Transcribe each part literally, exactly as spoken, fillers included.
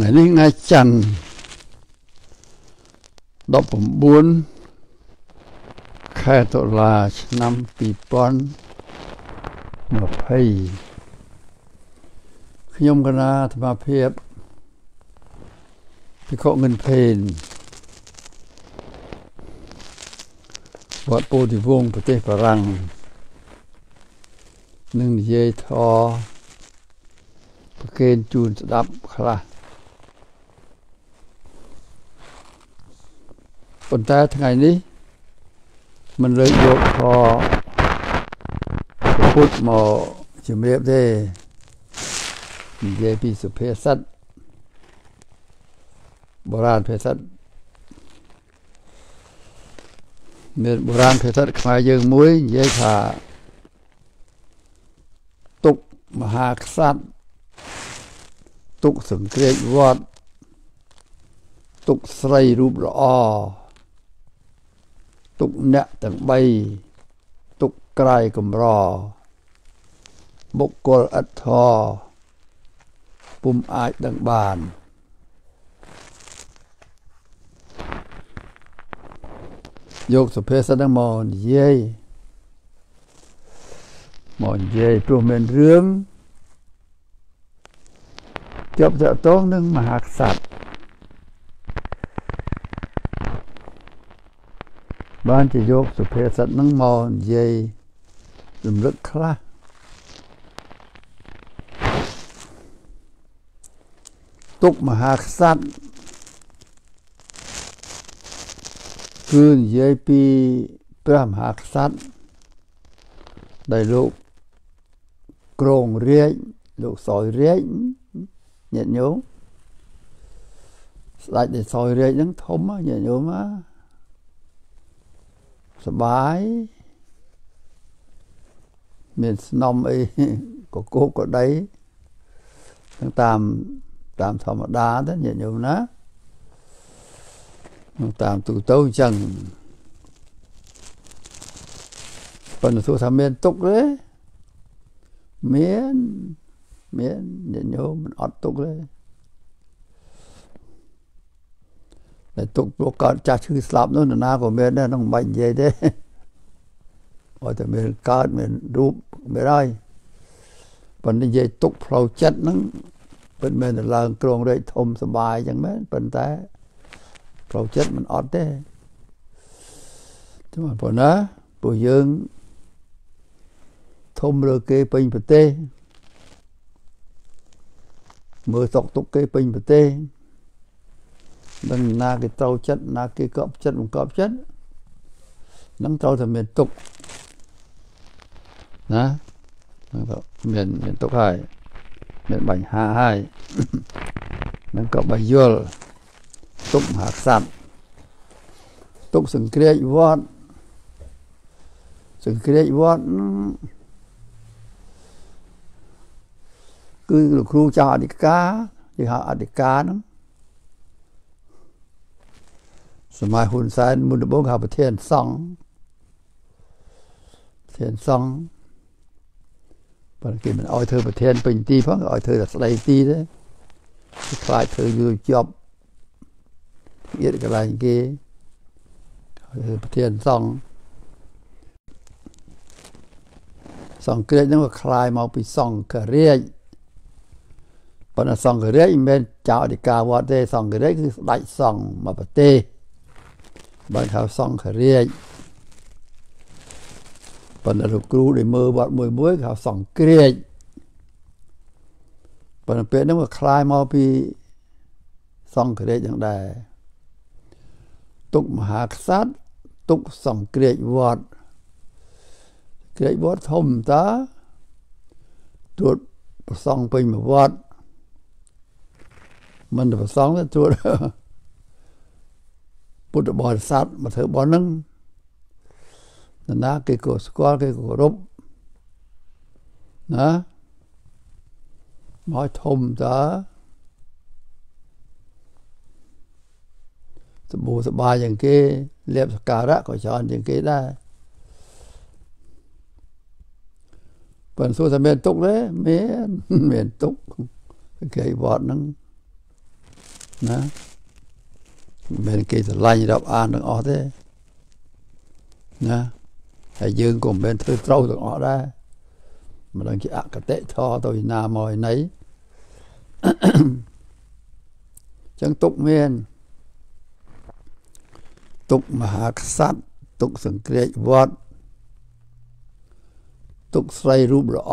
ngàyนี้ngàyจันทร์ดอกผมบุญแค่ตุลาชนำปีปอนมาเพยขยมคณะธรรมเพียบพิเคราะห์เงินเพนวัดโพธิวงศ์ประเทศฝรั่งหนึ่งเยทอประเคนจูนสดับคลาคนแต่ทั้งไงนี้มันเลยยกพอพุทธหมอจุเรียบได้เยปีสุเพสัตโบราณเพสัตเมื่อโบราณเพสัตขายยังมุ้ยเยชาตุกมหากษัตริย์ตุกสังเกตวัดตุกใส่รูปรอตุกเนะต่างใบตุกไกลกำรอบุกกลอัตทอปุ่มอายดังบานยกสุเพศดังมอนเย่มอนเย่โปรเมนเรื่องเกี่ยวกับโต๊ะหนึ่งมหากษัตริย์บ้านจะยกสุเพศสัตว์นั่งมอนเย่ลืมลึกคลาตุกมหากษัตริย์คืนเย่ปีพระมหากษัตริย์ได้ลูกโกรงเรียกลูกซอยเรียกเញាតិញោមស្ដេចដែលសោយរាជហ្នឹងធំញាតិញោមសបាយមានស្នំអីកកោកកដីទាំងតាមតាមធម្មតាទៅញាតិញោមណាតាមទូទៅអញ្ចឹងប៉ុន្តែទោះថាមានទុកទេមានមានញាតិញោមមិនអត់ទុកទេតែទុកព្រោះកើតចាស់ឈឺស្លាប់នោះនរណាក៏មានដែរនឹងមិនបាច់និយាយទេអត់តែមានកើតមានរូបមានហើយប៉ុន្តែនិយាយទុកផ្លូវចិត្តហ្នឹងពិតមែនតែឡើងក្រងរែកធំសបាយអញ្ចឹងមែនប៉ុន្តែផ្លូវចិត្តមិនអត់ទេតែប៉ុណ្ណាពួកយើងធំលើគេពេញប្រទេសមើលតកទុកគេពេញប្រទេសនឹងណាគេត្រូវចិត្តណាគេកប់ចិត្តបង្កប់ចិត្តនឹងត្រូវតែមានទុកណានឹងទៅមានមានទុកហើយមានបញ្ហាហើយនឹងក៏បាយយល់ទុកមហាក្សត្រទុកសង្គ្រាចវត្តសង្គ្រាចវត្តគឺលោកគ្រូចៅអធិការគេហៅអធិការហ្នឹងសម័យហ៊ុនសែនមុនដំបូងហៅប្រធានសង្ឃប្រធានសង្ឃបើគេមិនអោយធ្វើប្រធានពេញទីផងអោយធ្វើតែស្ដីទីទេគេខ្លាចធ្វើយូរជាប់ទៀតកន្លែងគេធ្វើប្រធានសង្ឃសង្ឃរាជហ្នឹងក៏คล้ายមកពីសង្ឃរាជប៉ុន្តែសង្ឃរាជមិនមែនចៅអធិការវត្តទេសង្ឃរាជគឺស្ដេចសង្ឃមកប្រទេសបើហៅសង្ឃរាជប៉ុន្តែលោកគ្រូដែលមើលវត្តមួយមួយគេហៅសង្ឃរាជប៉ុន្តែពេលហ្នឹងក៏คล้ายមកពីសង្ឃរាជហ្នឹងដែរទុកមហាក្សត្រទុកសង្ឃរាជវត្តគ្រាជវត្តធំតាត្រួតប្រសង់ពេញមួយវត្តមិនទៅប្រសង់ទៅត្រួតពុទ្ធបរិស័ទមកធ្វើបន់ហ្នឹងណាគេក៏ស្គាល់គេក៏គោរពណាមកធំតាសបោសបាយយ៉ាងគេលៀបសក្ការៈក៏ច្រើនជាងគេដែរប៉ុន្តែថាមានទុកទេមានមានទុកគេវត្តហ្នឹងណាមិនគេស្រឡាញ់រាប់អានទាំងអស់ទេណាហើយយើងក៏មិនមែនធ្វើត្រូវទាំងអស់ដែរមិនដឹងជាអកតេធរទៅណាមកឯណីចឹងទុកមានទុកមហាក្សត្រទុកសង្គ្រាចវត្តទុកស្រីរូបល្អ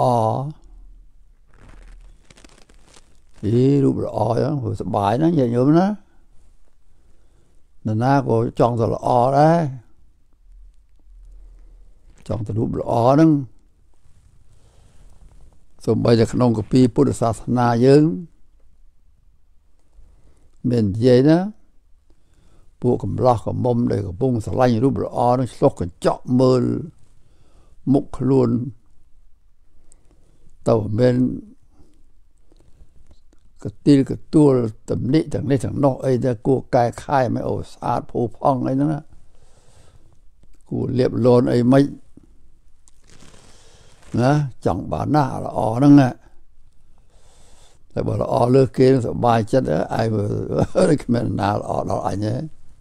អីរូបល្អហ្នឹងសប្បាយណាស់ញាតិញោមណានរណាក៏ចង់ទៅល្អដែរចង់ទៅរូបល្អហ្នឹងសូម្បីតែក្នុងគម្ពីរពុទ្ធសាសនាយើងមាននិយាយណាពួកកំឡោះកំមុំដែលកំពុងស្រឡាញ់រូបល្អនឹងឆ្លុះកញ្ចក់មើលមុខខ្លួនទៅមានកទីលកទួលតំណិទាំងនេះទាំងនោះអីដែលគួរកែខៃមិនអូស្អាតផូរផង់អីហ្នឹងណាគួរលាបលន់អីមិនណាចង់បានណាល្អហ្នឹងណាតែបើល្អលើសគេសប្បាយចិត្តឯងគ្មានណាល្អដល់អញទេ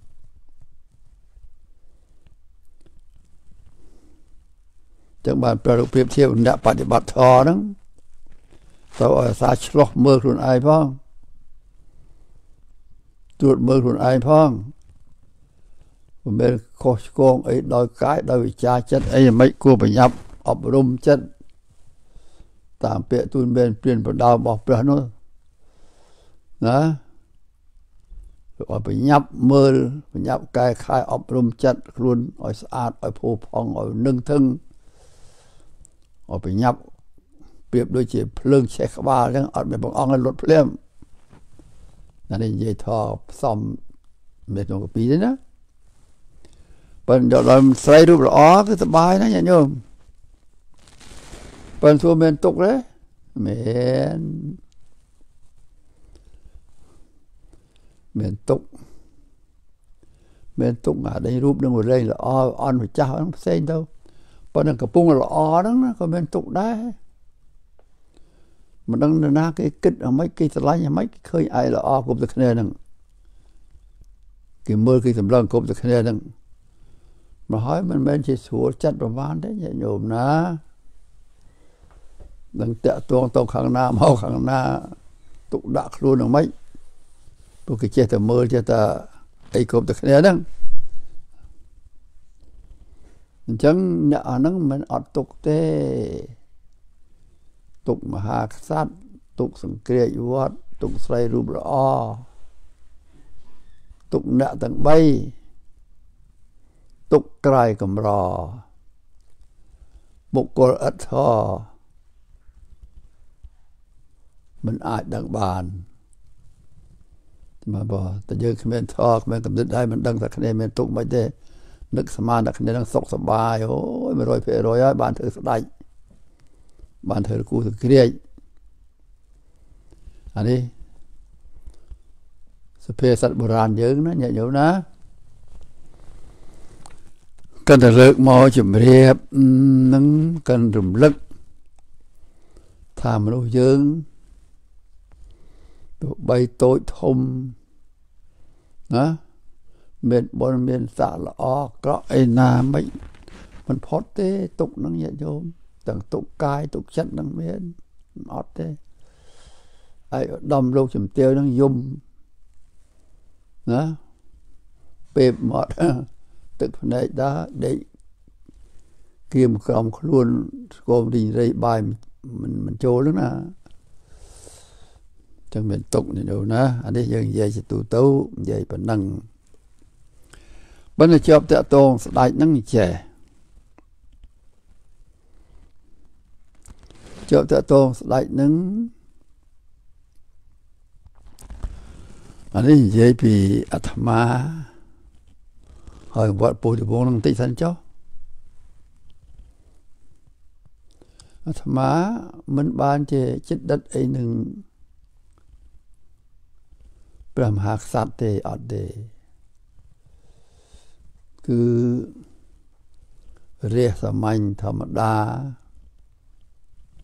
ចឹងបានប្ររូបប្រៀបធៀបអ្នកបប្រតិបត្តិធម៌ហ្នឹងទៅឲ្យអាសាឆ្លោះមើលខ្លួនឯងផងត្រួតមើលខ្លួនឯងផងមិនមែនខុសឆ្គងអីដោយកាយដោយវិចារចិត្តអីមិនគួរប្រញាប់អប់រំចិត្តតាមពាក្យទូលមានព្រានប្រដៅរបស់ព្រះនោះណាឲ្យប្រញាប់មើលប្រញាប់កែខៃអប់រំចិត្តខ្លួនឲ្យស្អាតឲ្យផូរផង់ឲ្យនឹងធឹងឲ្យប្រញាប់ប្រៀបដូចជាភ្លើងឆេះក្បាលអញ្ចឹងអត់មានបងអង្គឲ្យលុតភ្លាមណានេះនិយាយថផ្សំមេក្នុងកាពីទេណាបើដល់ស្រីរូបល្អគឺសប្បាយណាញាតិញោមបើទោះមានទុកទេមានមានទុកមានទុកអានេះរូបនឹងរែងល្អអន់ម្ចាស់ហ្នឹងផ្សេងទៅប៉ុន្តែកំពុងល្អហ្នឹងក៏មានទុកដែរមិនដឹងនរណាគេគិតអ្មេចគេស្រឡាញ់អ្មេចគេឃើញឯងល្អគ្រប់តែគ្នាហ្នឹងគេមើលគេសម្លឹងគ្រប់តែគ្នាហ្នឹងមកហើយមិនមែនជាស្រួលចិត្តប្រមាណទេញាតិញោមណានឹងតាក់ទងទៅខាងណាមកខាងណាទុកដាក់ខ្លួនអ្មេចពួកគេចេះតែមើលចេះតែអីគ្រប់តែគ្នាហ្នឹងអញ្ចឹងអ្នកអាហ្នឹងមិនអត់ទុកទេទុកមហាក្សត្រទុកសង្គ្រាចវត្តទុកស្រីរូបល្អទុកអ្នកទាំងបីទុកក្រៃកំរបុគ្គលឥតធម៌មិនអាចដឹងបានមកបើតែយើងគ្មានធម៌គ្មានកំណត់ដែរមិនដឹងថាគ្នាមានទុកមិនទេនឹកស្មានតែគ្នានឹងសុខសប្បាយអូយ một trăm phần trăm ហើយបានធ្វើស្ដេចបានធ្វើគូសង្គ្រាចអានេះសុភាសិតបុរាណយើងណាញាតិញោមណាកាន់តែលើកមកជំរាបនឹងកាន់រំលឹកថាមនុស្សយើងទោះបីតូចធំណាមានបុណ្យមានស័ក្តិល្អក្រក់ឯណាមិនមិនផុតទេទុកនឹងញាតិញោមទាំងទុកកាយទុកចិត្តនឹងមានអត់ទេឯឧត្តមលោកជំទាវនឹងយំណាពេលមកទឹកភ្នែកដែរដេកគៀមក្រំខ្លួនស្គមរីងរៃបាយមិនមិនចូលហ្នឹងណាចឹងមានទុកនេះនោះណាអានេះយើងនិយាយជាទូទៅនិយាយប៉ុណ្ណឹងបើនៅជាប់តាក់ទងស្ដេចហ្នឹងចេះជាប់តាក់ទងស្ដេចហ្នឹងអានេះនិយាយពីអាត្មាហើយវត្តពុទ្ធវងនឹងតិចសិនចុះអាត្មាមិនបានជាចិត្តដិតអីនឹងព្រះមហាក្សត្រទេអត់ទេគឺរាជសាមញ្ញធម្មតា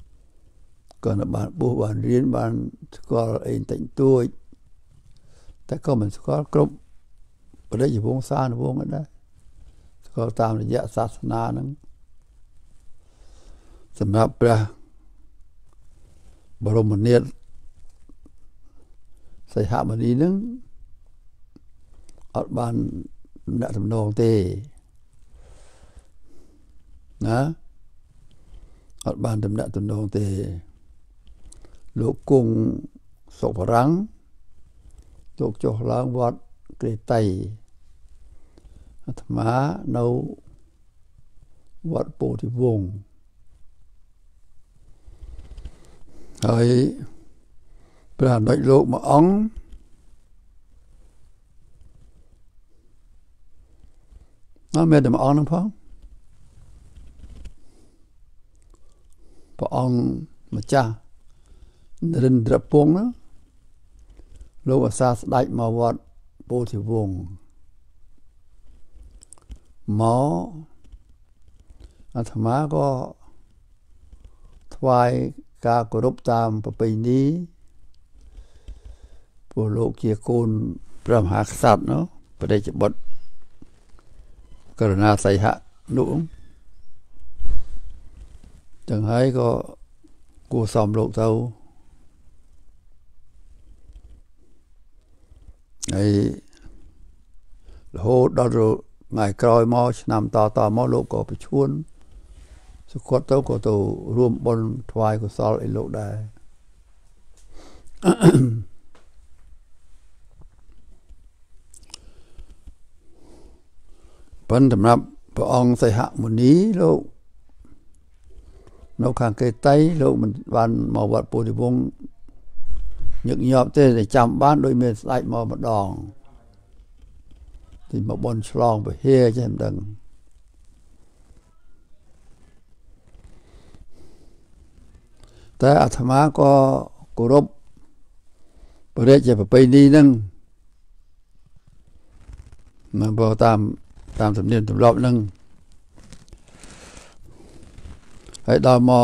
ក៏បានបួសបានរៀនបានស្គាល់អីតិចតួចแต่ก็มันก็กรุ๊ปประเดี๋ยววงซ่านวงกันได้ก็ตามระยะศาสนานั้นสำหรับพระบรมเนตรสยามณีนึงอัดบานณทำนองเตนะอัดบานทำณทำนองเตลูกกุ้งศกพรังลูกโจล้างวัดเกรไตอาตมาในวัดโพธิวงศ์ไอ้พระนักโลกมาอังน้าแม่เดิมอังนั่งพังพระอังมาจ้าเดินดับปงนะโลกศาสตร์มาวัดโพธิวงศ์หมออาตมาก็ถวายการเคารพตามประเพณีผู้โลกเกียรติคุณพระมหากษัตริย์เนาะประเดชบดกรุณาใส่หะนุ่งจังให้ก็กูสอมโลกเท่าไอ้โหดอรุไงกรอยมอชนำต่อต่อมอโลกก็ไปชวนสุขตัวก็ตัวรวมบนถวายกุศลไอ้โลกได้เป็นสำหรับพระองค์ใส่หะมุนีโลกนกข้างเกยไตโลกมันวันมาวัดโพธิวงศ์ยึกยอบเต้ได้จำบ้านโดยเมื่อใส่มาบัดดองที่มาบนฉลองไปเฮใช่ไหมดังแต่อาตมาก็เคารพประเด็จจะไปดีนั่งมาพอตามตามสำเนียงตำรอบนั่งให้ดาวม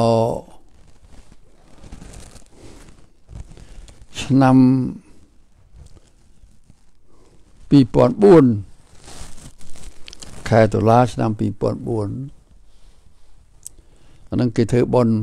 อนำปีปอนบุญแค่ตัวลาชนำปีปอนบุญอันนั้นคือเธอบน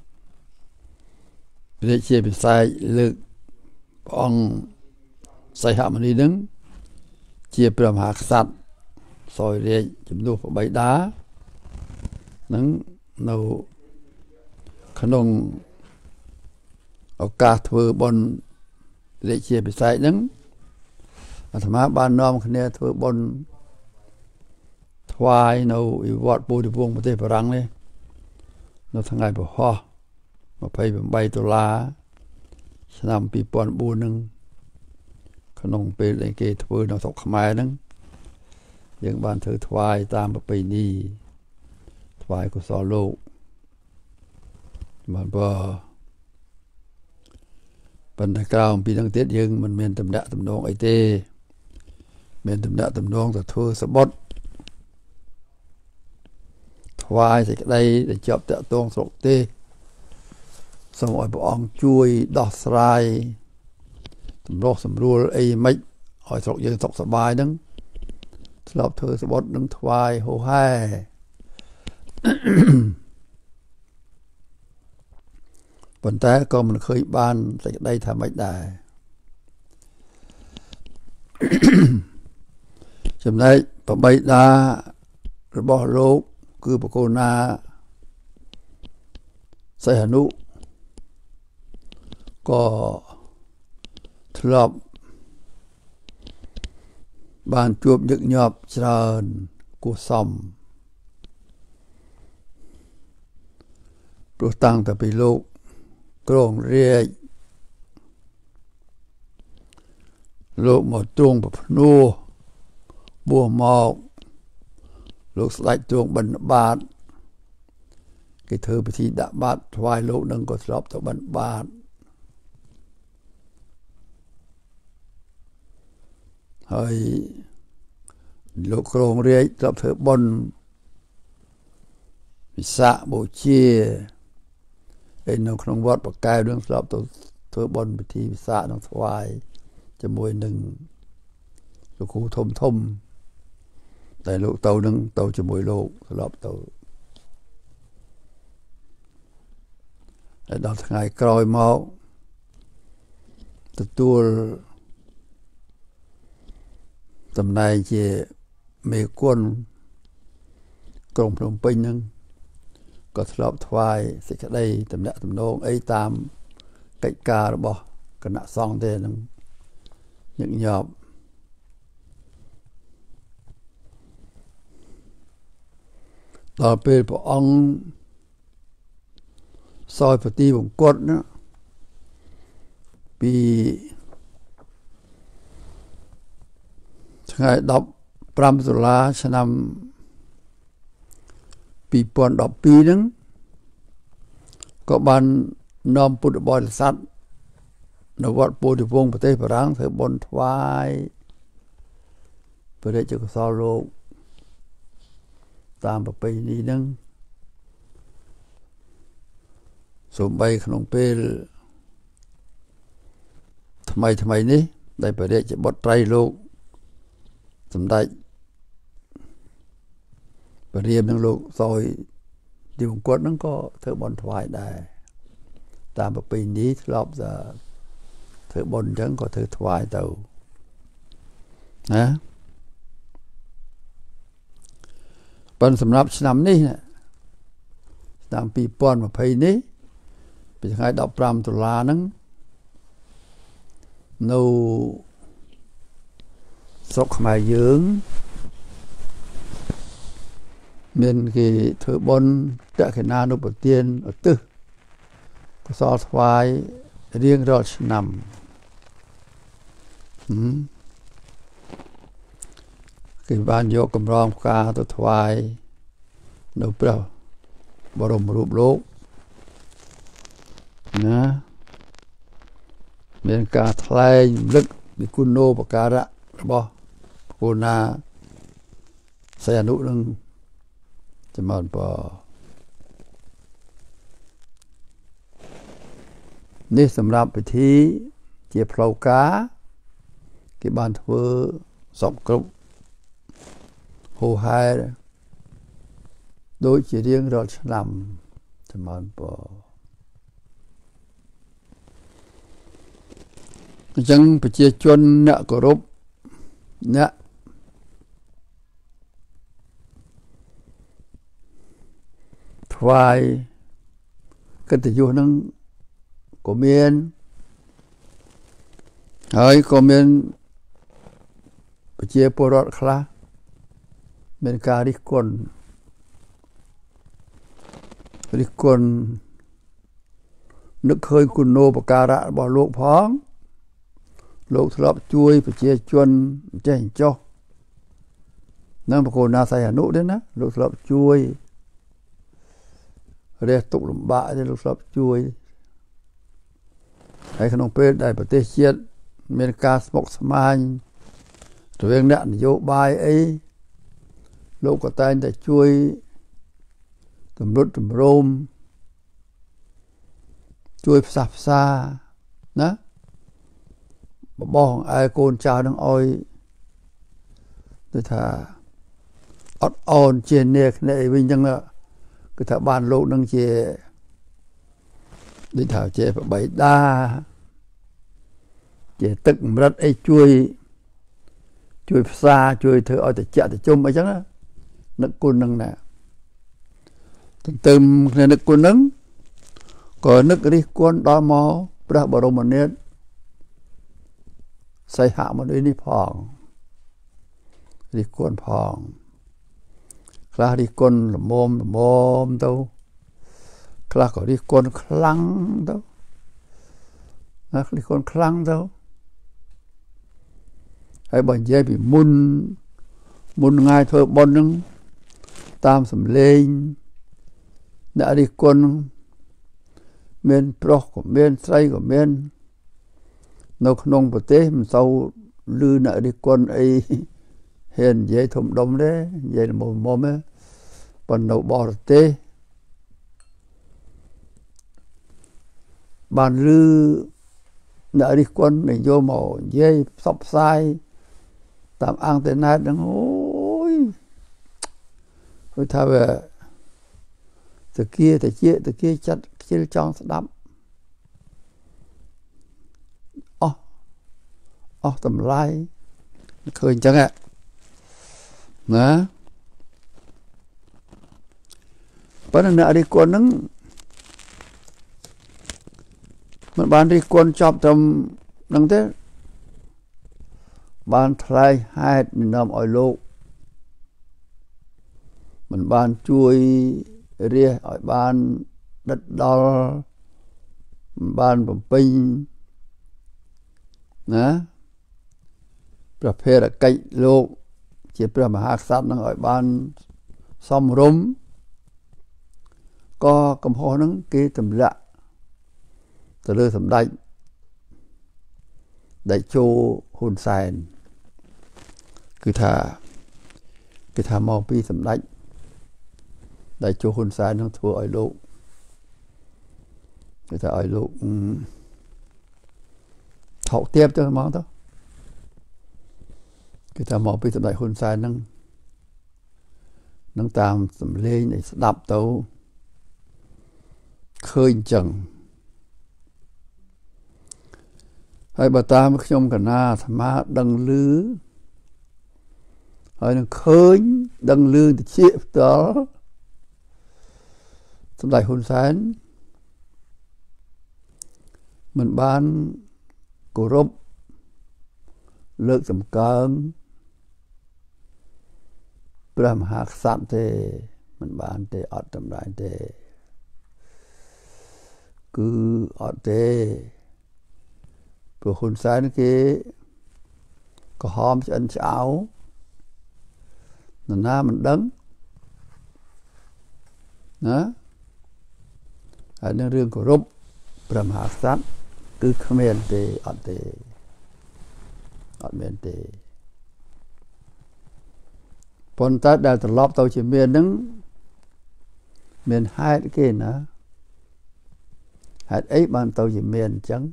เรียกเชี่ยไปใส่เลือกองใส่หามันนี้นึงเชี่ยพระมหากษัตริย์ซอยเรียกจำนวนใบดานั้นเราขนมเอากาเธอบนเรียกเชี่ยไปใส่นึงอาตมาบ้านน้อมคะแนนเธอบนถวายเราอีวัดโพธิวงศ์ประเทศฝรั่งเลยเราทั้งไงบอกฮ่อมาไปเป็นใบตุลาชนำปีปอนบูนึงขนมเป็นอะไรเกทเวอร์นอสกขมายนึงยังบ้านเธอถวายตามประเพณีถวายกุศลโลกมันพอปัญหากล่าวปีตั้งเต็ดยังมันเมียนตำหนักตำนองไอเต้เมียนตำหนักตำนองแต่เธอสะบดถวายใส่กระไดได้จับแต่ตรงสกเต้สมัยพระองค์ช่วยดอกสลายสำรวจสำรวจไอ้ไม่หอยสกยังสกสบายนึงสำหรับเธอสะบดนึงถวายโหแห่ปัญแต่ก็มันเคยบ้านใส่กระไดทำไม่ได้จำได้พระบิดาระบอบโลกคือพระโกนาไสหนุก็ทลอบบ้านจวบยึกยอบเจริญกุศลปลุกตั้งแต่ไปโลกกรงเรียกโลกหมดตวงปพนูบัวหมอกโลกสลายตวงบรรบาทกิเธอไปที่ดาบาทถวายโลกนึงก็สลบตัวบรรบาทเฮ้ยโลกกรงเรียกสลบเธอบนวิสะโบเชียไอ้นกขนมวัดปากกายเรื่องสลบตัวเธอบนไปที่วิสะนองถวายจะมวยหนึ่งលោកគ្រូធំធំតែលោកទៅនឹងទៅជាមួយលោកស្លាប់ទៅហើយដល់ថ្ងៃក្រោយមកទទួលតំណែងជាមេគុណក្រុងភ្នំពេញហ្នឹងក៏ធ្លាប់ថ្វាយសេចក្តីតំណាក់តំណងអីតាមកិច្ចការរបស់គណៈសង្ឃទេនឹងញឹកញាប់ដល់ពេលព្រះអង្គសោយប្រទីបង្គត់ណាពីថ្ងៃដប់ប្រាំតុលាឆ្នាំពីរពាន់ដប់ពីរហ្នឹងក៏បាននាំពុទ្ធបរិស័ទនៅវត្តពោធិវង្សប្រទេសបារាំងធ្វើបុណ្យថ្វាយព្រះរាជកុសលលោកតាមប្រពៃណីហ្នឹងសូម្បីក្នុងពេលថ្មីថ្មីនេះដែលព្រះរាជបុត្រីលោកសម្ដេចព្រះរាមនឹងលោកសោយទីបង្គត់ហ្នឹងក៏ធ្វើបុណ្យថ្វាយដែរតាមប្រពៃណីធ្លាប់តែធ្វើបុណ្យអញ្ចឹងក៏ធ្វើថ្វាយទៅណាប៉ុន្តែសម្រាប់ឆ្នាំនេះឆ្នាំពីរពាន់ยี่สิบនេះពីថ្ងៃដប់ប្រាំតុលាហ្នឹងនៅស្រុកខ្មែរយើងមានគេធ្វើបុណ្យតក្កិណានុប្រទានឧទ្ទិសកុសលថ្វាយរៀងរាល់ឆ្នាំគេបានយកកម្រងផ្កាទៅថ្វាយនៅព្រះបរមរូបលោកណាមានការថ្លែងរំលឹកពីគុណូបការៈរបស់គូណាសីហនុនឹងចំនួនពនេះសម្រាប់ពិធីជាផ្លូវការគេបានធ្វើសពគ្រប់ហូហែដូចជារៀងរាល់ឆ្នាំចំនួនពអញ្ចឹងប្រជាជនអ្នកគោរពអ្នកថ្វាយកិត្តិយសនឹងក៏មានហើយក៏មានប្រជាពលរដ្ឋខ្លះមានការរិះគន់រិះគន់នឹកឃើញគុណូបការៈរបស់លោកផងលោកធ្លាប់ជួយប្រជាជនចេះចោះនៅបកូនណាសៃអនុទេណាលោកធ្លាប់ជួយរះទុកលំបាកទេលោកធ្លាប់ជួយហើយក្នុងពេលដែលប្រទេសជាតិមានការស្មុគស្មាញរវាងអ្នកនយោបាយអីលោកក៏តែងតែជួយតម្រុតតម្រោមជួយផ្សះផ្សាណាបបោះឯកូនចៅនឹងអោយទៅថាអត់អូនជាអ្នកគ្នាវិញចឹងគឺថាបានលោកនឹងជាដូចថាជាបបៃតាជាទឹកកម្រិតអីជួយជួយផ្សារជួយធ្វើឲ្យតិចតិជុំអីចឹងនឹកគុណនឹងណាទន្ទឹមគ្នានឹកគុណនឹងក៏នឹករិះគន់ដល់មកព្រះបរមនាថសីហមុនីនេះផងរិះគន់ផងខ្លះរិះគន់ល្មមល្មមទៅខ្លះក៏រិះគន់ខ្លាំងទៅណារិះគន់ខ្លាំងទៅហើយបើនិយាយពីមុនមុនថ្ងៃធ្វើបុណ្យនឹងតាមសម្លេងអ្នករិះគន់មានប្រុសក៏មានស្រីក៏មាននៅក្នុងប្រទេសមិនសូវលឺអ្នករិះគន់អីហ៊ាននិយាយធំដុំទេនិយាយមុំមុំទេប៉ុន្តែនៅបរទេសបានលឺអ្នករិះគន់និយាយមកនិយាយផ្សព្វផ្សាយតាមអ៊ីនធឺណិតហ្នឹងអូយគាត់ថាវាតើគេតើជាតើគេចាត់ខ្ជិលចង់ស្ដាប់អស់អស់តម្លៃឃើញអញ្ចឹងណាប៉ុន្តែអ្នករិះគន់ហ្នឹងមិនបានរិះគន់ចប់ត្រឹមហ្នឹងទេបានថ្លែងហេតុនាំឲ្យលោកមិនបានជួយរាជឲ្យបានដិតដល់មិនបានបំពេញណាប្រភេទកិច្ចលោកជាព្រះមហាក្សត្រនឹងឲ្យបានសមរម្យក៏កំហុសហ្នឹងគេទម្លាក់ទៅលើសម្ដេចដេជោហ៊ុនសែនគឺថាគេថាមកពីសម្ដេចដេជោហ៊ុនសែននឹងធ្វើឲ្យលោកគេថាឲ្យលោកថោកទាបទៅហ្មងទៅគេថាមកពីសម្ដេចហ៊ុនសែននឹងនឹងតាមសម្លេងដែលស្ដាប់ទៅឃើញចឹងហើយបើតាមខ្ញុំកណាអាត្មាដឹងឮហើយនឹងឃើញដឹងឮតិចផ្ទាល់សម្ដេចហ៊ុនសែនមិនបានគោរពលើកសម្កើងព្រះមហាក្សត្រទេមិនបានទេអត់តម្លៃទេគឺអត់ទេព្រោះហ៊ុនសែនគេក៏ហមឆ្អិនឆ្អៅនរណាមិនដឹងណាហើយនឹងរឿងគោរពព្រះមហាក្សត្រគឺគ្មានទេអត់ទេអត់មានទេប៉ុន្តែដែលត្រឡប់ទៅជាមានហ្នឹងមានហេតុគេណាហេតុអីបានទៅជាមានអញ្ចឹង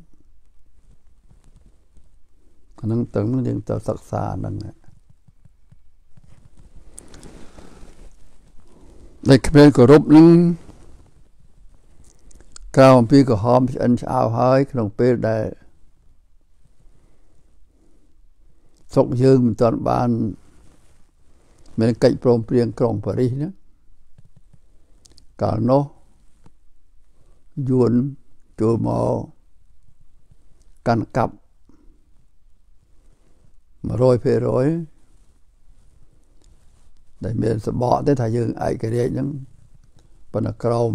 អានឹងទាំងនឹងយើងទៅសិក្សាហ្នឹងដែលគ្មានគោរពនឹងក្រៅអំពីក្រហមឆ្អិនឆ្អៅហើយក្នុងពេលដែលសុកយើងមិនទាន់បានមានកិច្ចព្រមព្រៀងក្រុងប៉ារីសណាកាលនោះយួនចូលមកកាន់កាប់một trămភាគរយ ដែលមានសបកទេថាយើងឯករាជ្យហ្នឹងប៉ុន្តែក្រម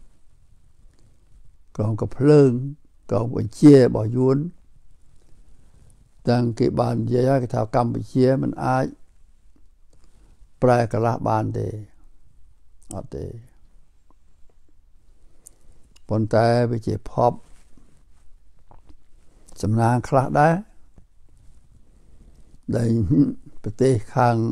ក្រមកំភ្លើងក្រមបញ្ជារបស់យួនទាំងគេបាននិយាយហើយគេថាកម្ពុជាមិនអាចប្រែកន្លះបានទេអត់ទេប៉ុន្តែវាជាភពសំណាងខ្លះដែរដែលប្រទេសខាង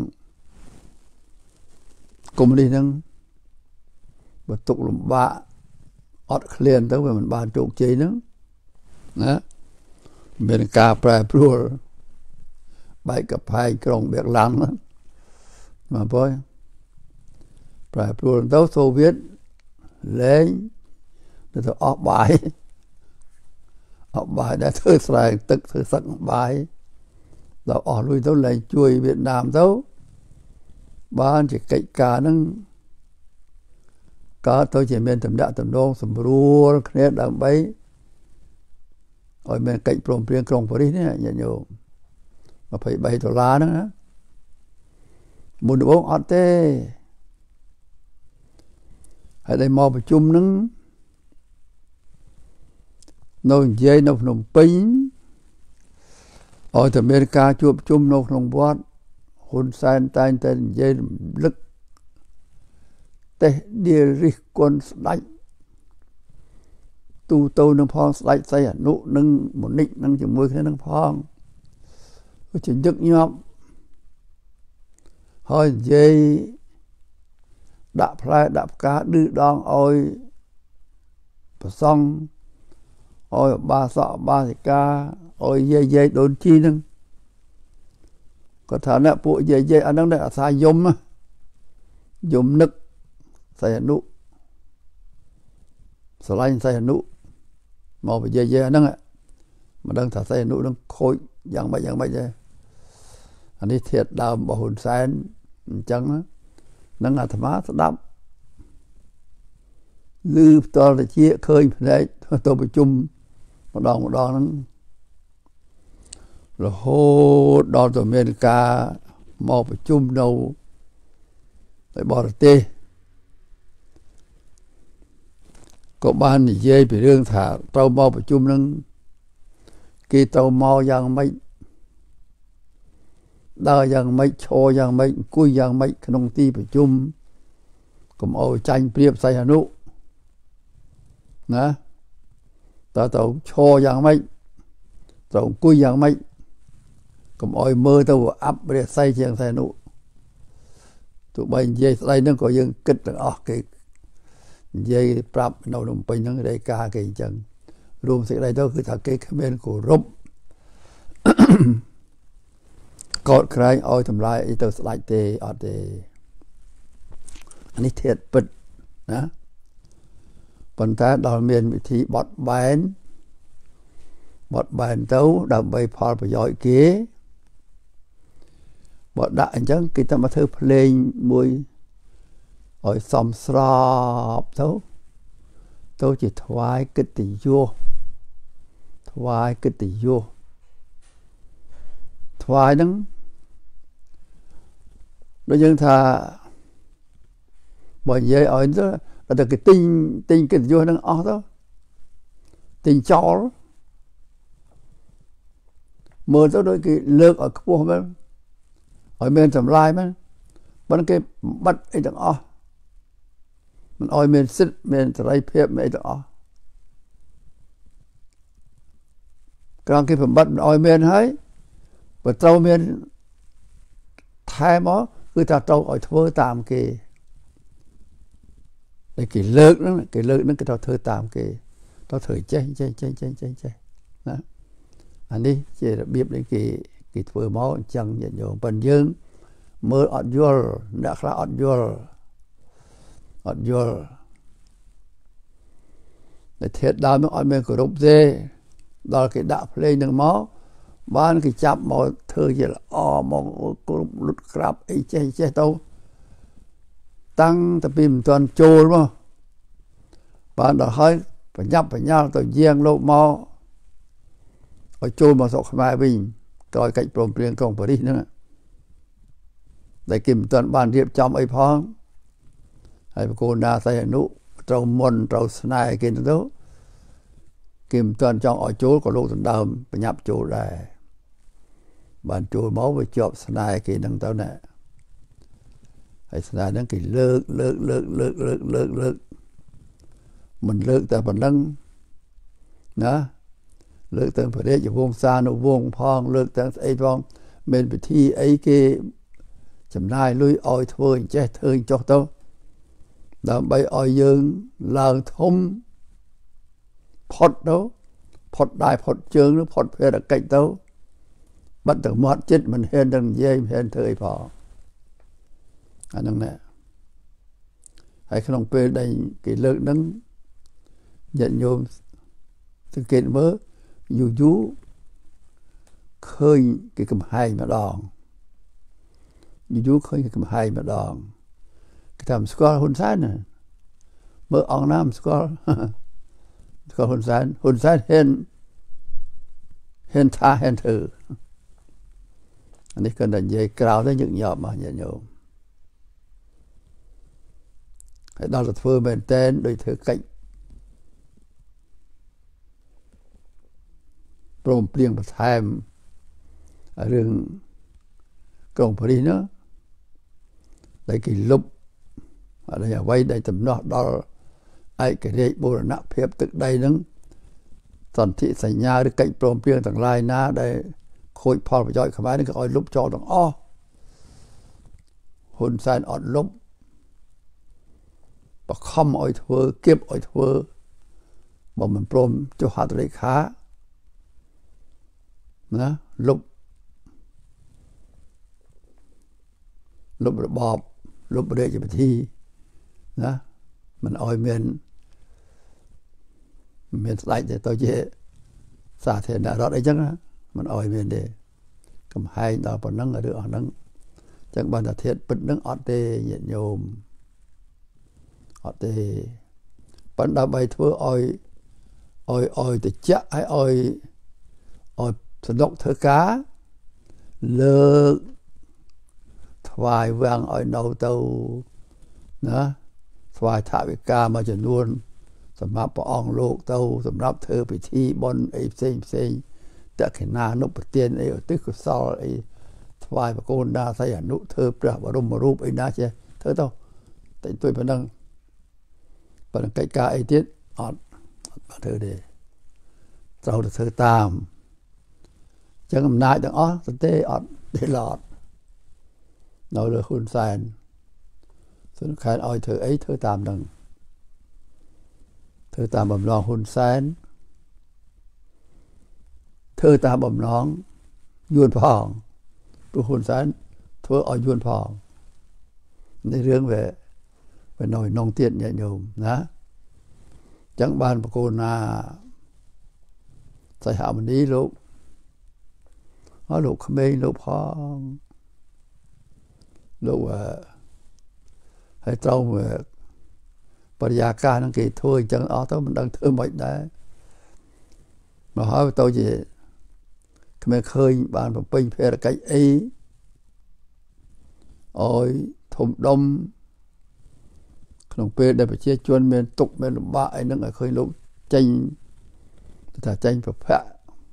កុម្មុយនីសហ្នឹងបើទុកលំបាកអត់ឃ្លានទៅវាមិនបានជោគជ័យហ្នឹងណាមានការប្រែប្រួលបែកកផែងក្រុងបៀកឡាំងហ្នឹងមកបើប្រែប្រួលទៅសូវៀតលែងទៅអស់បាយអស់បាយដែលធ្វើស្រែទឹកធ្វើសឹកបាយដល់អស់លុយទៅលែងជួយវៀតណាមទៅបានជាកិច្ចការហ្នឹងកើតទៅជាមានតំណាក់តំណងសម្រួលគ្នាដើម្បីឲ្យមានកិច្ចព្រមព្រៀងក្រុងប៉ារីសនេះញាតិញោមยี่สิบสามដុល្លារហ្នឹងណាមុនដំបូងអត់ទេហើយដែលមកប្រជុំហ្នឹងនៅនិយាយនៅភ្នំពេញឲ្យតែមានការជួបជុំនៅក្នុងវត្តហ៊ុនសែនតែងតែនិយាយរំលឹកតេះដៀលរិះគន់ស្ដេចទូទៅនឹងផងស្ដេចសីហនុនឹងមុនិចនឹងជាមួយគ្នានឹងផងជាញឹកញាប់ហើយនិយាយដាក់ផ្លែដាក់ផ្កាឌឺដងឲ្យប្រសង់ឲ្យបាសកបាសិកាឲ្យយាយយាយដូនជីនឹងก็ถามเนี่ยពួកយាយយាយអាហ្នឹងអាសាយំយំនឹកសៃអនុស្រឡាញ់សៃអនុមកនិយាយយាយអាហ្នឹងមិនដឹងថាសៃអនុនឹងខូចយ៉ាងម៉េចយ៉ាងម៉េចដែរអានេះធាតុដើមរបស់ហ៊ុនសែនអញ្ចឹងនឹងអាត្មាស្ដាប់ឮផ្ទាល់តិចឃើញភ្នែកទៅប្រជុំម្ដងម្ដងហ្នឹងរហូតដល់ទៅមានការមកប្រជុំនៅในបរទេសក៏បាននិយាយពីរឿងថាត្រូវមកប្រជុំនឹងគេត្រូវមកយ៉ាងម៉េចដើរយ៉ាងម៉េចឈរយ៉ាងម៉េចអង្គុយយ៉ាងម៉េចក្នុងទីប្រជុំកុំឲ្យចាញ់ប្រៀបសៃអនុណាតើត្រូវឈរយ៉ាងម៉េចត្រូវអង្គុយយ៉ាងម៉េចកុំឲ្យមើលទៅអាប់រះសៃជាងសៃអនុទោះបីនិយាយស្ដីហ្នឹងក៏យើងគិតទាំងអស់គេនិយាយប្រាប់នៅភ្នំពេញហ្នឹងរាយការណ៍គេអញ្ចឹងរួមសេចក្ដីទៅគឺថាគេគ្មានគោរពកោតក្រែងឲ្យតម្លៃអីទៅស្ដេចទេអត់ទេអានេះធាតុពិតណាប៉ុន្តែដល់មានវិធីបត់បែនបត់បែនទៅដើម្បីផលប្រយោជន៍គេបើដាក់អញ្ចឹងគេតែមកធ្វើភ្លេងមួយឲ្យសមស្របទៅទៅជាថ្វាយកិត្តិយសថ្វាយកិត្តិយសថ្វាយហ្នឹងដូចយើងថាបើនិយាយឲ្យទៅតែគេទិញទិញកិត្តិយសហ្នឹងអស់ទៅទិញចោលមើលទៅដូចគេលើកឲ្យខ្ពស់មែនឲ្យមានតម្លៃមែនបើគេបាត់អីទាំងអស់មិនឲ្យមានសិទ្ធិមានសេរីភាពអីទាំងអស់ក្រោយគេបំបត្តិមិនឲ្យមានហើយបើត្រូវមានថែមកគឺថាត្រូវឲ្យធ្វើតាមគេតែគេលើកហ្នឹងគេលើកហ្នឹងគេត្រូវធ្វើតាមគេត្រូវធ្វើចេះចេះចេះចេះចេះចេះណាអានេះជារបៀបដែលគេគេធ្វើមកអញ្ចឹងញាតិញោមប៉ុន្តែយើងមើលអត់យល់អ្នកខ្លះអត់យល់អត់យល់តែធាតុដើមនឹងអត់មានគោរពទេដល់គេដាក់ភ្លេងនឹងមកបានគេចាប់មកធ្វើជាល្អមកគ្រប់លុតក្រាប់អីចេះចេះទៅតាំងតែពីមិនទាន់ចូលមកបានដល់ហើយបញ្ញាប់បញ្ញាល់ទៅយាងលោកមកឲ្យចូលមកស្រុកខ្មែរវិញក្រោយកិច្ចព្រមព្រៀងក្រុងប៉ារីសហ្នឹងដែលគេមិនទាន់បានរៀបចំអីផងហើយបកូនណាសៃអនុត្រូវមុនត្រូវស្នេហ៍គេទៅគេមិនទាន់ចង់ឲ្យចូលក៏លោកដណ្ដើមបញ្ញាប់ចូលដែរបានចូលមកវាជាប់ស្នេហ៍គេហ្នឹងទៅណាហើយស្នេហ៍ហ្នឹងគេលើកលើកលើកលើកលើកលើកលើកមិនលើកតែប៉ុណ្្នឹងណាលើកទាំងព្រះរាជវង្សានុវង្សផងលើកទាំងស្អីផងមានពិធីអីគេចំណាយលុយឲ្យធ្វើអញ្ចេះធ្វើចុះទៅដើម្បីឲ្យយើងឡើងធំផុតទៅផុតដៃផុតជើងឬផុតភារកិច្ចទៅបាត់ទៅមាត់ចិត្តមិនហ៊ាននឹងនិយាយមិនហ៊ានធ្វើអីផងអាហ្នឹងណែហើយក្នុងពេលដែលគេលើកហ្នឹងញាតិញោមសង្កេតមើលយូរយូរឃើញគេកំហែងម្ដងយូរយូរឃើញគេកំហែងម្ដងគេថាមិនស្គាល់ហ៊ុនសែនណាមើលអង្គណាមិនស្គាល់ស្គាល់ហ៊ុនសែនហ៊ុនសែនហ៊ានហ៊ានថាហ៊ានធ្វើអានេះគាត់តែនិយាយក្រៅទៅញឹកញាប់មកញាតិញោមហើយដល់ទៅធ្វើមែនតែនដូចធ្វើកិច្ចព្រមព្រៀងបន្ថែមរឿងក្រុងប៉ារីសនោះដែលគេលុបអ្វីដែលទំនាស់ដល់ឯករាជ្យបូរណភាពទឹកដីហ្នឹងសន្ធិសញ្ញាឬកិច្ចព្រមព្រៀងទាំងឡាយណាដែលខូចផលប្រយោជន៍ខ្មែរនេះក៏ឲ្យលុបចោលទាំងអស់ហ៊ុនសែនអត់លុបបខំឲ្យធ្វើគៀបឲ្យធ្វើបើមិនព្រមចុះហត្ថលេខាណាលុបលុបរបបលុបរាជពិធីណាមិនអោយមានមានស្ដេចទៅជាសាធារណរដ្ឋអីចឹងមិនអោយមានទេកំហែងដល់ប៉ុណ្ណឹងឬអស់ហ្នឹងចឹងបានតែធាតុពិតហ្នឹងអត់ទេញាតិញោមអត់ទេប៉ុន្តែដើម្បីធ្វើឲ្យឲ្យឲ្យតិចឲ្យឲ្យឲ្យសនុកធ្វើការលើកថ្វាយវាំងឲ្យនៅទៅណាថ្វាយថវិកាមួយចំនួនសម្រាប់ព្រះអង្គលោកទៅសម្រាប់ធ្វើពិធីបុណ្យអីផ្សេងផ្សេងតក្កិណានុប្រទានអីឧទ្ទិសកុសលអីថ្វាយបកូនដាសីអនុធ្វើព្រះបរមរូបអីណាចេះធ្វើទៅតែទួយប៉ុណ្ណឹងប៉ុន្តែកិច្ចការអីទៀតអត់អត់បានធ្វើទេត្រូវទៅធ្វើតាមចឹងអំណាចទាំងអស់ទៅទេអត់ទេឡត់នៅលើហ៊ុនសែនសុនខេតឲ្យធ្វើអីធ្វើតាមនឹងធ្វើតាមបំណងហ៊ុនសែនធ្វើតាមបំណងយួនផងព្រោះហ៊ុនសែនធ្វើឲ្យយួនផងในរឿងវាវានៅក្នុងទៀតញាតិញោមណាចឹងបានបកូនណាសៃហមនីលោកអស់លោកក្មេងលោកផងលោកហើយត្រូវបរិយាកាសហ្នឹងគេធ្វើអញ្ចឹងអស់ទៅមិនដឹងធ្វើមិនដែរមកហើយទៅជាក្មេងឃើញបានបំពេញភារកិច្ចអីអោយធំដុំក្នុងពេលដែលប្រជាជនមានទុកមានលំបាកអីហ្នឹងឲ្យឃើញលោកចេញថាចេញប្រភព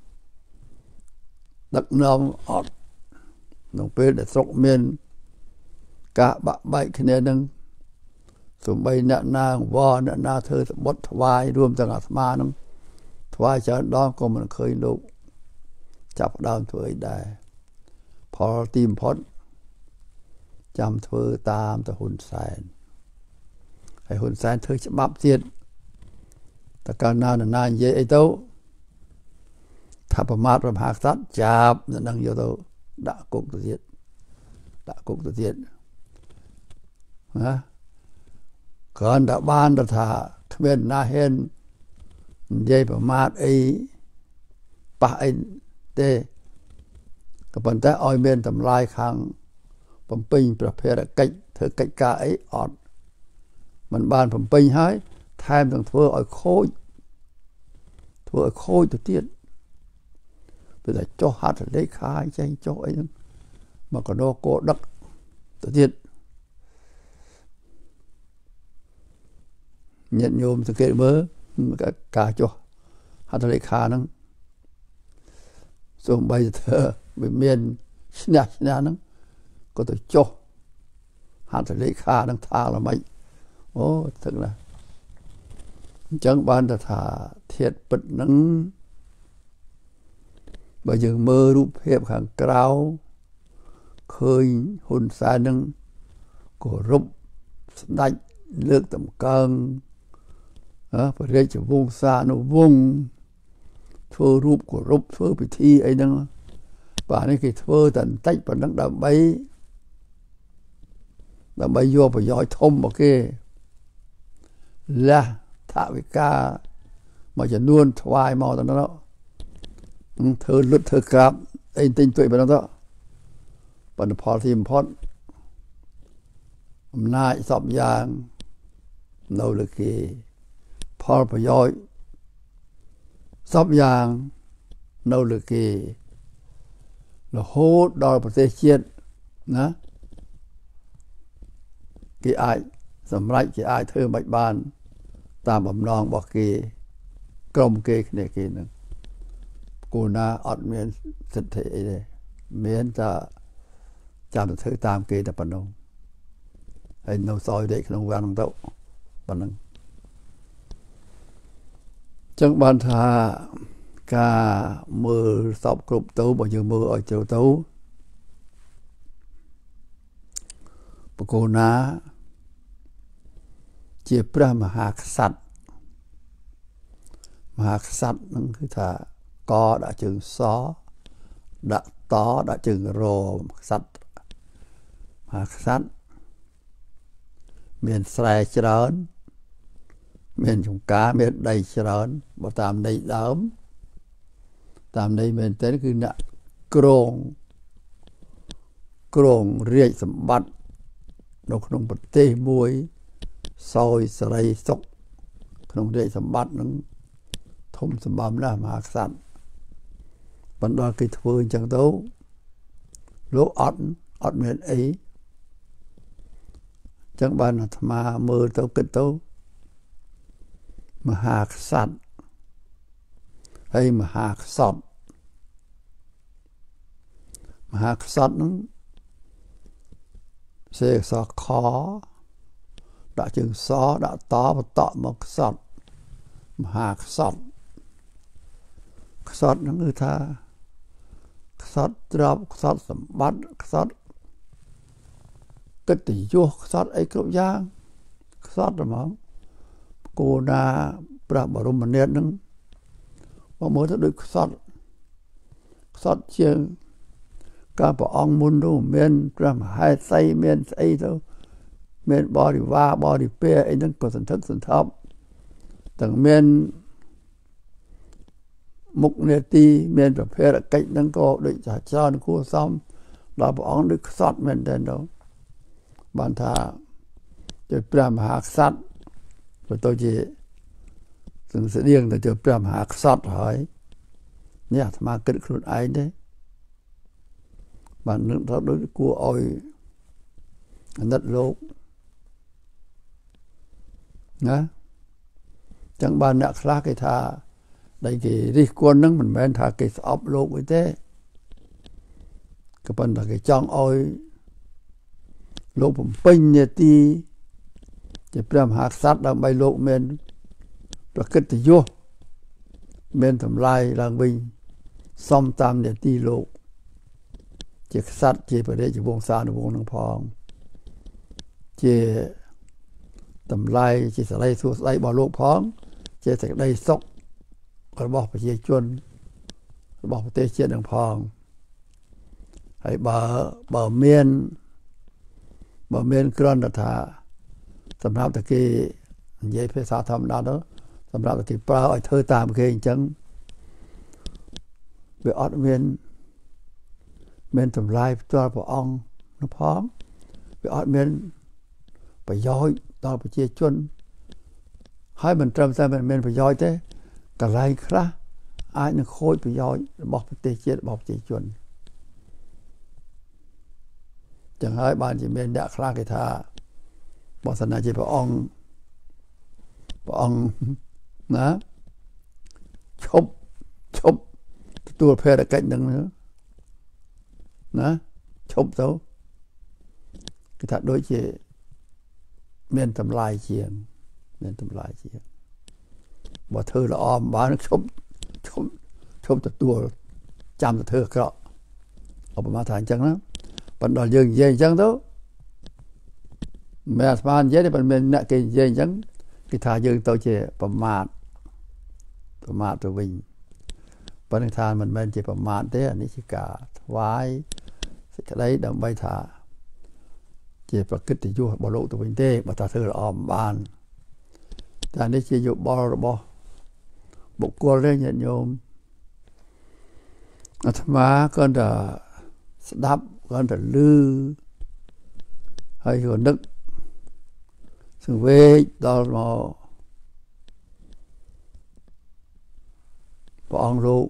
ដឹកនាំអត់ក្នុងពេលដែលស្រុកមានការបាក់បែកគ្នានឹងសំបីអ្នកណាវល់អ្នកណាធ្វើសបុតថ្វាយរួមទាំងអាត្មានឹងថ្វាយច្រើនដងក៏មិនឃើញលោកចាប់ដើមធ្វើអីដែរផលទីបំផុតចាំធ្វើតាមទៅហ៊ុនសែនហើយហ៊ុនសែនធ្វើច្បាប់ទៀតតើកាលណានរណានិយាយអីទៅថាប្រមាថព្រះមហាក្សត្រចាប់នឹងយកទៅដាក់គុកទៅទៀតដាក់គុកទៅទៀតណាគ្រាន់តែបានទៅថាគ្មានណាហ៊ាននិយាយប្រមាថអីប៉ះអីទេក៏ប៉ុន្តែឲ្យមានតម្លៃខាងបំពេញព្រះភារកិច្ចធ្វើកិច្ចការអីអត់มันបានបំពេញហើយថែមទាំងធ្វើឲ្យខូចធ្វើឲ្យខូចទៅទៀតពេលតែចុះហត្ថលេខាចេញចុះអីហ្នឹងមកកណោគោដឹកទៅទៀតញាតិញោមសង្កេតមើលការចុះហត្ថលេខាហ្នឹងសូម្បីតែវាមានឈ្នះឈ្នះហ្នឹងក៏ទៅចុះហត្ថលេខាហ្នឹងថាល្មិចអូទឹកណាអញ្ចឹងបានទៅថាធាតុពិតហ្នឹងបើយើងមើលរូបភាពខាងក្រៅឃើញហ៊ុនសែនហ្នឹងគោរពស្ដេចលើកតម្កើងអើព្រះរាជវង្សានុវង្សធ្វើរូបគោរពធ្វើពិធីអីហ្នឹងបាទនេះគេធ្វើតែបន្តិចប៉ុណ្ណឹងដើម្បីដើម្បីយកប្រយោជន៍ធំមកគេលះថវិកាមួយចំនួនថ្វាយមកទៅនោះធ្វើលុតធ្វើក្រាបអីទិញទួយប៉ុណ្ណឹងទៅប៉ុន្តែផលទីបំផុតអំណាចសពយ៉ាងនៅលើគេផលប្រយោជន៍សពយ៉ាងនៅលើគេរហូតដល់ប្រទេសជាតិណាគេអាចសម្រេចគេអាចធ្វើមិនបានតាមបំណងរបស់គេក្រុមគេគ្នាគេនឹងគូណាអត់មានសិទ្ធិអីទេមានតែចាំទៅធ្វើតាមគេតែប៉ុណ្ណឹងហើយនៅសោយដេកក្នុងវាំងហ្នឹងទៅប៉ុណ្ណឹងចឹងបានថាការមើលសពគ្រប់ទៅបើយើងមើលឲ្យជ្រៅទៅបកូនណាជាព្រះមហាក្សត្រមហាក្សត្រនឹងគឺថាកដាក់ជើងសដាក់តដាក់ជើងរក្សត្រមหากสัตว์เมียนแสรเจริญเมียนจงกาเมียนใดเจริญบ่ตามใดเดิมตามใดเมียนแต่คือน่ะโกรงโกรงเรียกสมบัติในក្នុងប្រទេសមួយសោយសេរីសុខក្នុងរាជសម្បត្តិនឹងធំសម្បំណាស់មហាក្សត្របណ្ដោយគេធ្វើអញ្ចឹងទៅលោកអត់អត់មានអីចឹងបានអាត្មាមើលទៅគិតទៅមហាក្សត្រហើយមហាក្សត្រមហាក្សត្រនឹងសេអក្សរខដាក់ជើងសដាក់តបន្តមកក្សត្រមហាក្សត្រក្សត្រនឹងគឺថាក្សត្រទ្រព្យក្សត្រសម្បត្តិក្សត្រកិត្តិយសក្សត្រអីគ្រប់យ៉ាងក្សត្រហ្មងគោណាព្រះបរមនាថនឹងមកមើលទៅដូចក្សត្រក្សត្រជាងកាលព្រះអង្គមុននោះមានព្រះមហេសីមានស្អីទៅមានបរិវារបរិពារអីហ្នឹងក៏សន្ធឹកសន្ធាប់ទាំងមានមុខនេតិមានប្រភេទកិច្ចហ្នឹងក៏ដូចជាច្រើនគួរសមដល់ព្រះអង្គដូចខ្សត់មែនតើបានថាជាព្រះមហាក្សត្របើទៅជាសង្ស្តៀងទៅជាព្រះមហាក្សត្រហើយនេះអាត្មាគិតខ្លួនឯងទេបាននឹកទៅដូចគួរឲ្យអាណិតលោកណាចឹងបានអ្នកខ្លះគេថាដែលគេរិះគន់នឹងមិនមែនថាគេស្អប់លោកអីទេក៏ប៉ុន្តែគេចង់ឲ្យលោកបំពេញនាទីជាព្រះមហាក្សត្រដើម្បីលោកមានប្រកិត្តិយសមានតម្លៃឡើងវិញសមតាមនាទីលោកជាក្សត្រជាព្រះរាជវង្សានុវង្សនឹងផងជាតម្លៃជាសេរីសួស្តីរបស់លោកផងជាសេចក្តីសុខរបស់ប្រជាជនរបស់ប្រទេសជាតិនឹងផងហើយបើបើមានបើមានគ្រាន់តែថាសម្រាប់តែគេនិយាយភាសាធម្មតាទៅសម្រាប់តែគេប្រើឲ្យធ្វើតាមគេអញ្ចឹងវាអត់មានមានតម្លៃផ្ទាល់ព្រះអង្គនោះផងវាអត់មានប្រយោជន៍ដល់ប្រជាជនហើយមិនត្រឹមតែមិនមានប្រយោជន៍ទេកន្លែងខ្លះអាចនឹងខូចប្រយោជន៍របស់ប្រទេសជាតិរបស់ប្រជាជនចឹងហើយបានជាមានអ្នកខ្លះគេថាបើសិនជាព្រះអង្គព្រះអង្គណាឈប់ឈប់ទទួលភារកិច្ចនឹងណាឈប់ទៅគេថាដូចជាមានតម្លៃជាងមានតម្លៃជាងបើធ្វើល្អមិនបានឈប់ឈប់ឈប់ទទួលចាំទៅធ្វើអាក្រក់ឧបមាថាអញ្ចឹងណាប៉ុន្តែយើងនិយាយអញ្ចឹងទៅមិនអាស្មាននិយាយទេប៉ុន្តែអ្នកគេនិយាយអញ្ចឹងគេថាយើងទៅជាប្រមាថប្រមាថទៅវិញប៉ុន្តែថាមិនមែនជាប្រមាថទេអានេះជាការថ្វាយសេចក្តីដើម្បីថាជាប្រកិត្តិយសរបស់លោកទៅវិញទេបើថាធ្វើល្អមិនបានតែនេះជាយោបល់របស់បុគ្គលទេញាតិញោមអាត្មាក៏តែស្ដាប់ក៏តែឮហើយក៏នឹកសង្វេគដល់មកព្រះអង្គលោក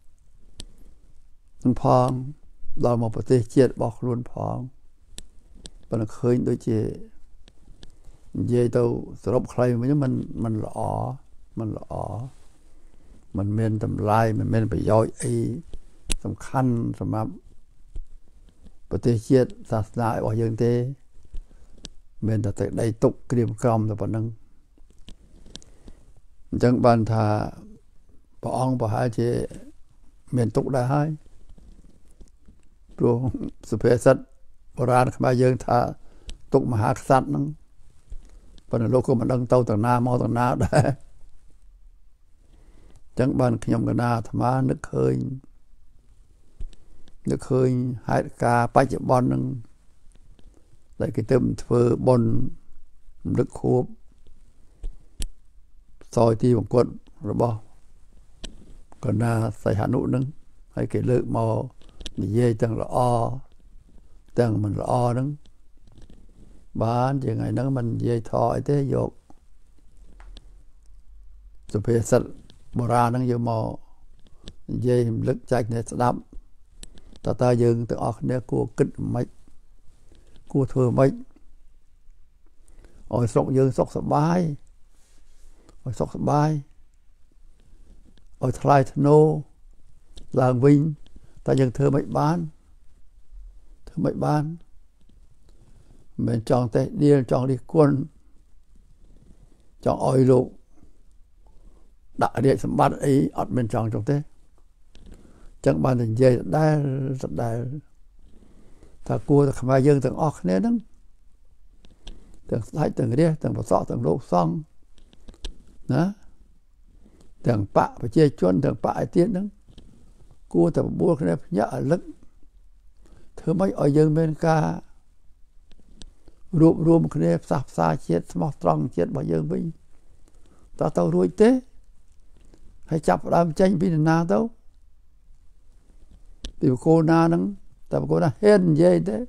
នឹងផងដល់មកប្រទេសជាតិរបស់ខ្លួនផងប៉ុន្តែឃើញដូចជានិយាយទៅសរុបខ្លីវិញมันมันល្អมันល្អมันមានតម្លៃมันមានប្រយោជន៍អីសំខាន់សម្រាប់ប្រទេសជាតិសាសនារបស់យើងទេមានតែតែដីទុកក្រៀមក្រំតែប៉ុណ្្នឹងអញ្ចឹងបានថាព្រះអង្គប្រហែលជាមានទុកដែរហើយព្រោះសុភាសិតបុរាណខ្មែរយើងថាទុកមហាក្សត្រហ្នឹងប៉ុន្តែលោកក៏មិនដឹងទៅទាំងណាមកទាំងណាដែរអញ្ចឹងបានខ្ញុំកណាអាត្មានឹកឃើញនឹកឃើញហេតុការបច្ចុប្បន្នហ្នឹង lại cái tâm thơ bon đức khốp soi ti bằng quận rồi bao còn na sai hà nội nâng hay cái lượng màu dê chẳng là o chẳng mình là o nâng bán chỉ ngày nâng mình dê thọ thế dột rồi phải sạch bò ra nâng vô màu dê lực chạy này sẽ đậm ta ta dừng từ ọc này của kích mạch của thừa mạch ôi sọc dừng sọc sọc bái ôi sọc sọc bái ôi thay thân nô làng vinh ta dừng thừa mạch bán thừa mạch bán mình chọn tay đi chọn đi quân chọn ôi lộ đã điện sầm bát ấy ọt mình chọn trong thế chẳng bàn thành dây đai đai ta cua ta không ai dương từng óc nè đó từng thấy từng cái từng một sọ từng lỗ xong đó từng bạ phải chơi chuân từng bạ tiến đó cua ta bua cái này nhợ lẫn thứ mấy ở dương bên ca rùm rùm cái này sạp xa chết smart strong chết bao dương bình ta tao ruồi té hay chập làm tranh bên nào đâu thì cô na nắng tại cô na hên dây thế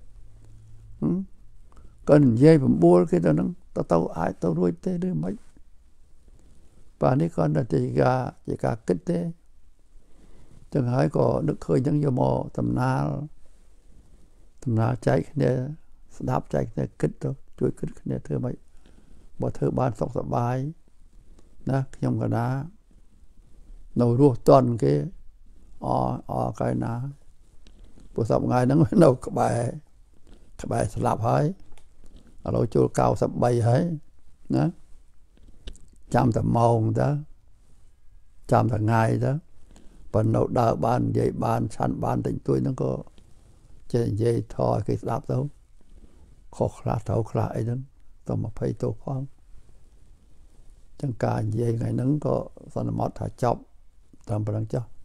cần dây phẩm bua cái đó nắng tao tao ai tao nuôi thế đưa mấy và nếu con là chỉ cả chỉ cả kích thế chẳng hỏi có nước khơi chẳng vô mò tầm na tầm na chạy cái này đáp chạy cái này kích đâu chui kích cái này thưa mấy bỏ thưa ban sọc sọc bài nè trong cái đá nồi ruột toàn cái ở ở cái na bộ sập ngày nó đâu các bài các bài sập hơi ở lối chỗ cao sập bay ấy đó chăm tầm màu đó chăm tầm ngày đó phần đầu đào ban dây ban săn ban tỉnh tôi nó có trên dây thò cái sập đâu khó khăn thấu khăn ấy đó tôi mà phải tôi khoan chẳng cả dây ngày nó có sản mất thả chọc tầm bằng cho